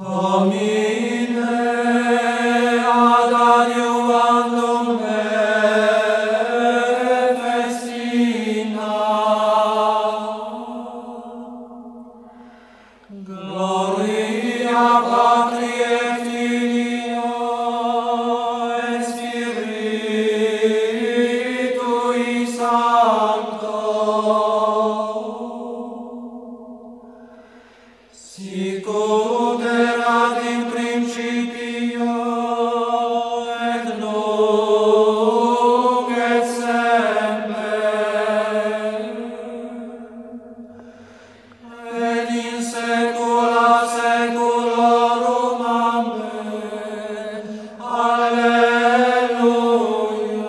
Domine ad adiuvandum me festina. Gloria Patri et Filio et Spiritui Sancto. Sicut erat in principio et nunc et semper et in saecula saeculorum. Amen. Alleluia.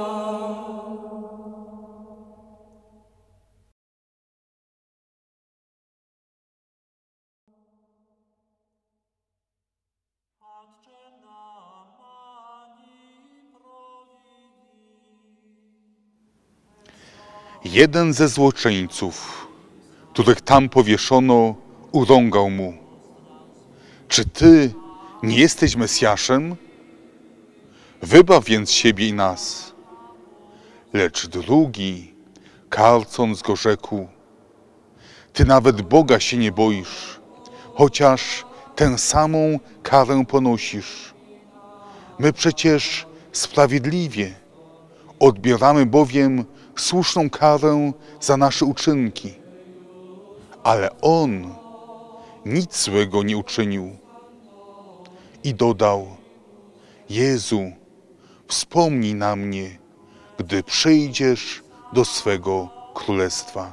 Jeden ze złoczyńców, których tam powieszono, urągał mu: czy ty nie jesteś Mesjaszem? Wybaw więc siebie i nas. Lecz drugi, karcąc go, rzekł: ty nawet Boga się nie boisz, chociaż tę samą karę ponosisz. My przecież sprawiedliwie odbieramy bowiem słuszną karę za nasze uczynki, ale on nic złego nie uczynił. I dodał: Jezu, wspomnij na mnie, gdy przyjdziesz do swego królestwa.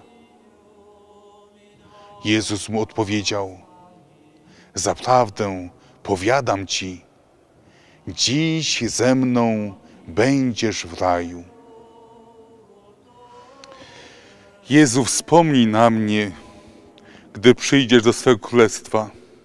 Jezus mu odpowiedział: zaprawdę powiadam ci, dziś ze mną będziesz w raju. Jezu, wspomnij na mnie, gdy przyjdziesz do swego królestwa.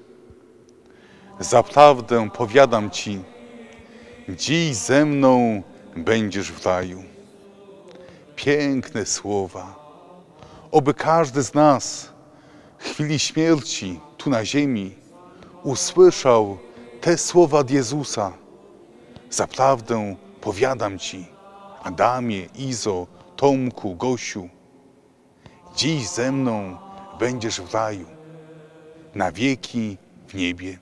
Zaprawdę powiadam ci, dziś ze mną będziesz w raju. Piękne słowa. Oby każdy z nas w chwili śmierci tu na ziemi usłyszał te słowa od Jezusa. Zaprawdę powiadam ci, Adamie, Izo, Tomku, Gosiu, dziś ze mną będziesz w raju, na wieki w niebie.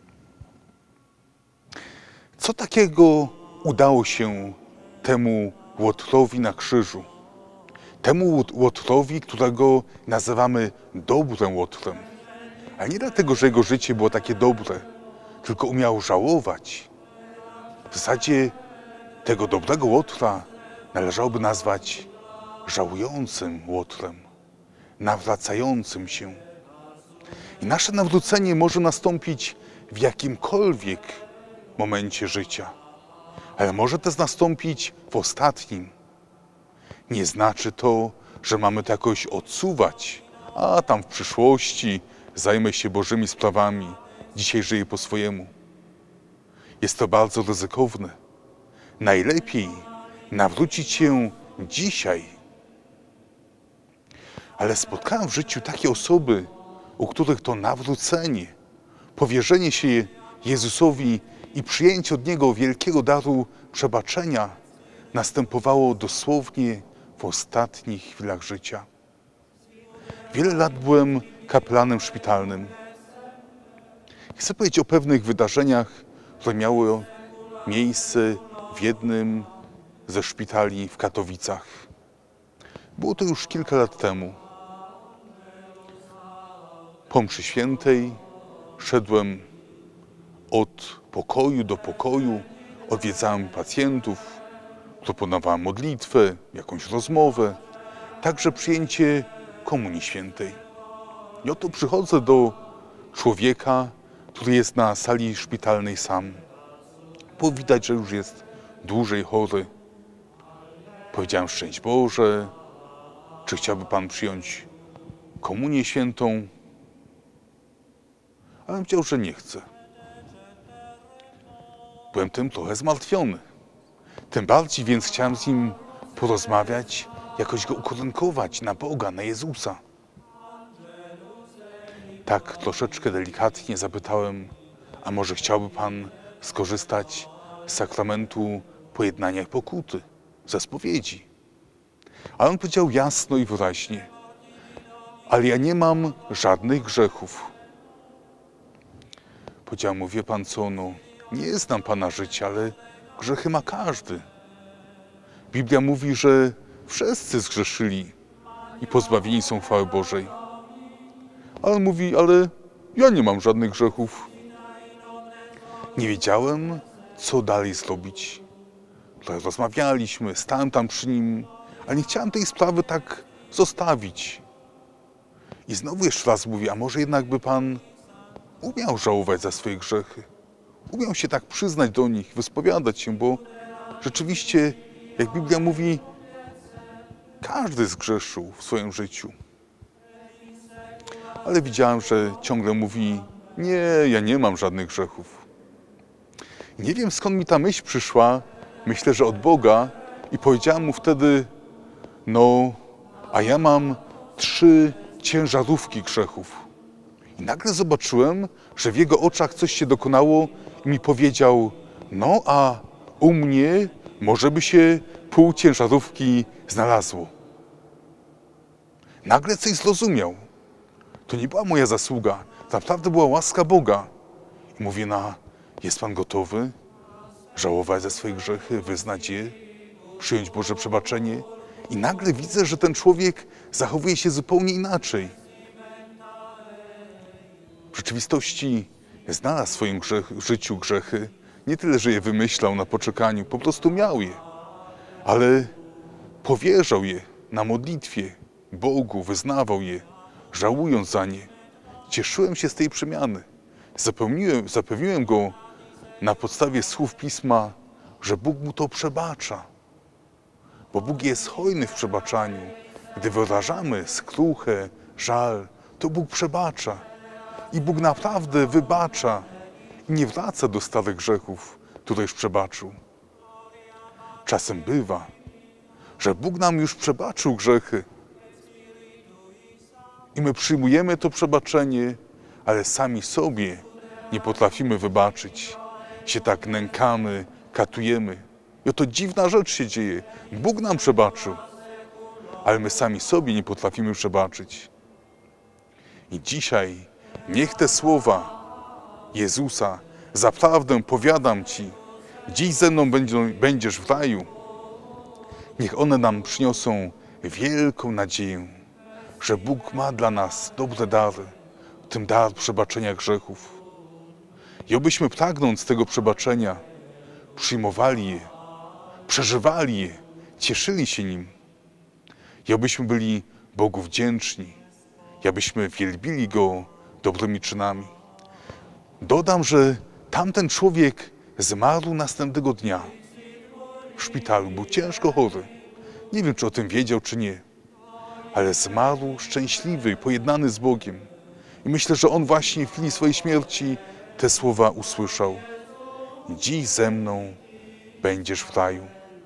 Co takiego udało się temu Łotrowi na krzyżu? Temu Łotrowi, którego nazywamy dobrym Łotrem. A nie dlatego, że jego życie było takie dobre, tylko umiał żałować. W zasadzie tego dobrego Łotra należałoby nazwać żałującym Łotrem, nawracającym się. I nasze nawrócenie może nastąpić w jakimkolwiek momencie życia, ale może też nastąpić w ostatnim. Nie znaczy to, że mamy to jakoś odsuwać, a tam w przyszłości zajmę się Bożymi sprawami, dzisiaj żyję po swojemu. Jest to bardzo ryzykowne. Najlepiej nawrócić się dzisiaj. Ale spotkałem w życiu takie osoby, u których to nawrócenie, powierzenie się Jezusowi i przyjęcie od Niego wielkiego daru przebaczenia następowało dosłownie w ostatnich chwilach życia. Wiele lat byłem kapelanem szpitalnym. Chcę powiedzieć o pewnych wydarzeniach, które miały miejsce w jednym ze szpitali w Katowicach. Było to już kilka lat temu. Po mszy świętej szedłem od pokoju do pokoju, odwiedzałem pacjentów, proponowałem modlitwę, jakąś rozmowę, także przyjęcie Komunii Świętej. I oto przychodzę do człowieka, który jest na sali szpitalnej sam. Było widać, że już jest dłużej chory. Powiedziałem: szczęść Boże, czy chciałby Pan przyjąć Komunię Świętą? Ale on powiedział, że nie chce. Byłem tym trochę zmartwiony. Tym bardziej więc chciałem z nim porozmawiać, jakoś go ukierunkować na Boga, na Jezusa. Tak troszeczkę delikatnie zapytałem: A może chciałby Pan skorzystać z sakramentu pojednania i pokuty, ze spowiedzi? A on powiedział jasno i wyraźnie: ale ja nie mam żadnych grzechów. Powiedział mu: wie Pan co, no, nie znam Pana życia, ale grzechy ma każdy. Biblia mówi, że wszyscy zgrzeszyli i pozbawieni są chwały Bożej. A on mówi: ale ja nie mam żadnych grzechów. Nie wiedziałem, co dalej zrobić. Trochę rozmawialiśmy, stałem tam przy nim, ale nie chciałem tej sprawy tak zostawić. I znowu jeszcze raz mówi: a może jednak by Pan umiał żałować za swoje grzechy. Umiał się tak przyznać do nich, wyspowiadać się, bo rzeczywiście, jak Biblia mówi, każdy zgrzeszył w swoim życiu. Ale widziałem, że ciągle mówi: nie, ja nie mam żadnych grzechów. Nie wiem, skąd mi ta myśl przyszła. Myślę, że od Boga. I powiedziałem mu wtedy: no, a ja mam 3 ciężarówki grzechów. I nagle zobaczyłem, że w jego oczach coś się dokonało i mi powiedział: no, a u mnie może by się pół ciężarówki znalazło. Nagle coś zrozumiał. To nie była moja zasługa, to naprawdę była łaska Boga. I mówię: no, jest Pan gotowy żałować za swoje grzechy, wyznać je, przyjąć Boże przebaczenie? I nagle widzę, że ten człowiek zachowuje się zupełnie inaczej. W rzeczywistości znalazł w swoim życiu grzechy. Nie tyle, że je wymyślał na poczekaniu, po prostu miał je. Ale powierzał je na modlitwie Bogu, wyznawał je, żałując za nie. Cieszyłem się z tej przemiany. Zapewniłem go na podstawie słów Pisma, że Bóg mu to przebacza. Bo Bóg jest hojny w przebaczaniu. Gdy wyrażamy skruchę, żal, to Bóg przebacza. I Bóg naprawdę wybacza i nie wraca do starych grzechów, które już przebaczył. Czasem bywa, że Bóg nam już przebaczył grzechy i my przyjmujemy to przebaczenie, ale sami sobie nie potrafimy wybaczyć. Się tak nękamy, katujemy. I oto dziwna rzecz się dzieje. Bóg nam przebaczył, ale my sami sobie nie potrafimy przebaczyć. I dzisiaj niech te słowa Jezusa: zaprawdę powiadam Ci, dziś ze mną będziesz w raju, niech one nam przyniosą wielką nadzieję, że Bóg ma dla nas dobre dary, w tym dar przebaczenia grzechów. I obyśmy, pragnąc tego przebaczenia, przyjmowali je, przeżywali je, cieszyli się nim. I obyśmy byli Bogu wdzięczni, i abyśmy wielbili Go dobrymi czynami. Dodam, że tamten człowiek zmarł następnego dnia w szpitalu. Był ciężko chory. Nie wiem, czy o tym wiedział, czy nie. Ale zmarł szczęśliwy, pojednany z Bogiem. I myślę, że on właśnie w chwili swojej śmierci te słowa usłyszał: dziś ze mną będziesz w raju.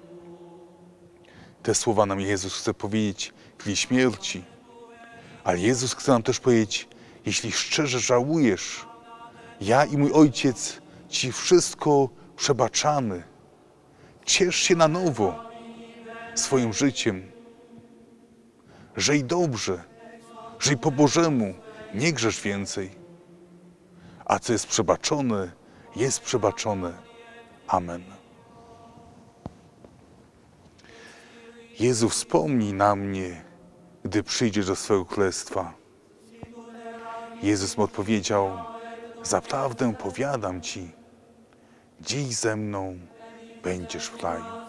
Te słowa nam Jezus chce powiedzieć w chwili śmierci. Ale Jezus chce nam też powiedzieć: jeśli szczerze żałujesz, ja i mój Ojciec Ci wszystko przebaczamy. Ciesz się na nowo swoim życiem. Żyj dobrze, żyj po Bożemu, nie grzesz więcej. A co jest przebaczone, jest przebaczone. Amen. Jezu, wspomnij na mnie, gdy przyjdziesz do swego królestwa. Jezus mu odpowiedział: zaprawdę powiadam Ci, dziś ze mną będziesz w raju.